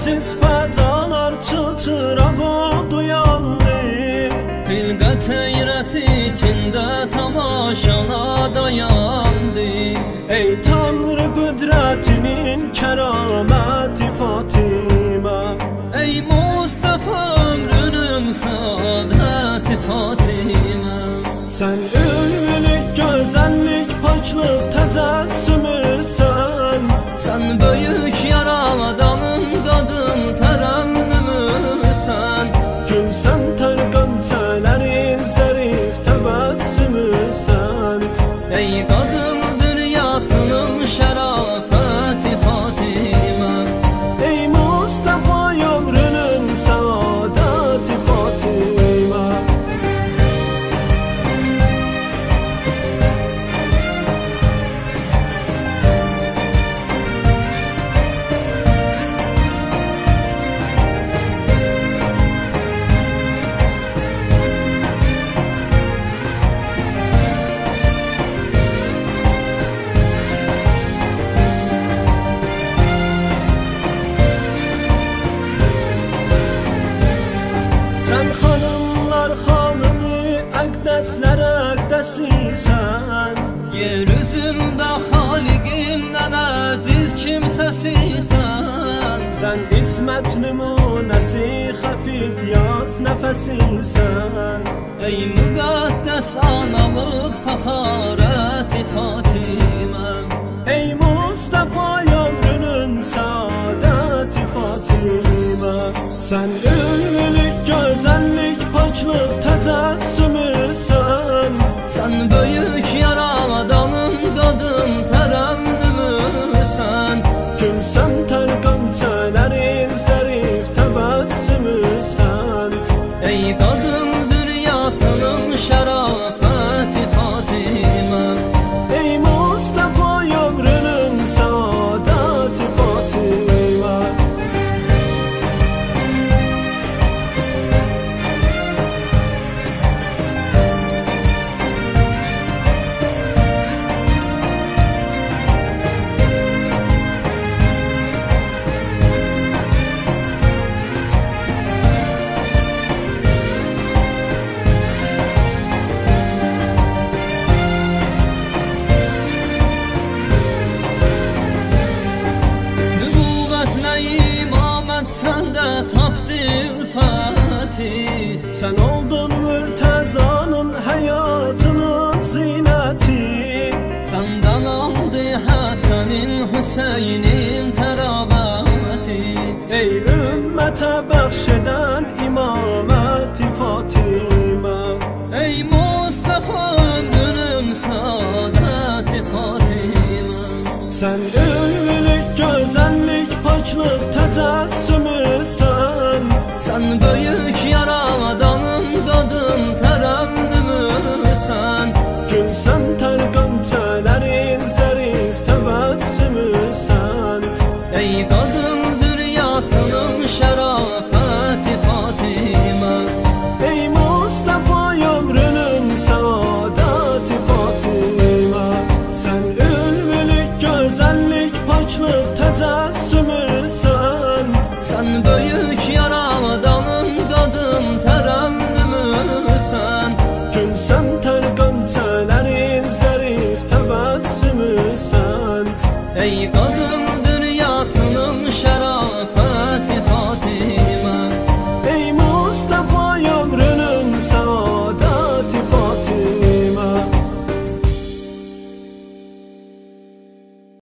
Sessiz fəzalar çılçırağı duyandı. Xilqət heyrət içində tamaşana dayandı. Ey Tanrı qüdrətinin kəraməti Fatimə, ey Mustafa ömrünün saadəti Fatimə. sən ülvülük, gözəllik, paklıq təcəssümüsən. Sən böyük yaravadanın qadın tərənnümüsən. Gülsən tər qönçələrin zərif təbəssümüsən. Ey qadın dünyasının şərafəti Fatimə, Ey Mustafa ömrünün saadəti Fatimə. Sən xanımlar xanımı, əqdəslər əqdəsisən. yer üzündə xaliqindən əziz kimsəsisən. Sən ismət nümunəsi, xəfif yaz nəfəsisən. Ey müqəddəs analıq fəxarəti Fatimə, Ey Mustafa ömrünün saadəti Fatimə. Sən ülvülük, gözəllik, paklıq təcəssümüsən. sən böyük yaravadanın qadın tərənnümüsən. Gülsən tər qönçələrin zərif təbəssümüsən. Ey qadın dünyasının şərafəti Fatimə, Ey Mustafa ömrünün saadəti Fatimə. nübüvvətlə imamət səndə tapdı ülfəti. Sən oldun mürtəzanın həyatının zinəti. Səndən aldı Həsənin, Hüseynin təravəti. Ey ümmətə bəxş edən imaməti Fatimə. Ey Mustafa ömrünün saadəti Fatimə, Sən ülvülük, gözəllik, paklıq təcəssümüsən. sən böyük yaravadanın qadın tərənnümüsən. Gülsən tər qönçələrin zərif təbəssümüsən. Ey qadın dünyasının şərafəti Fatimə, Ey Mustafa ömrünün saadəti Fatimə. Sən ülvülük, gözəllik, paklıq təcəssümüsən. sən böyük yaravadanın qadın tərənnümüsən. Gülsən tər qönçələrin zərif təbəssümüsən. Ey qadın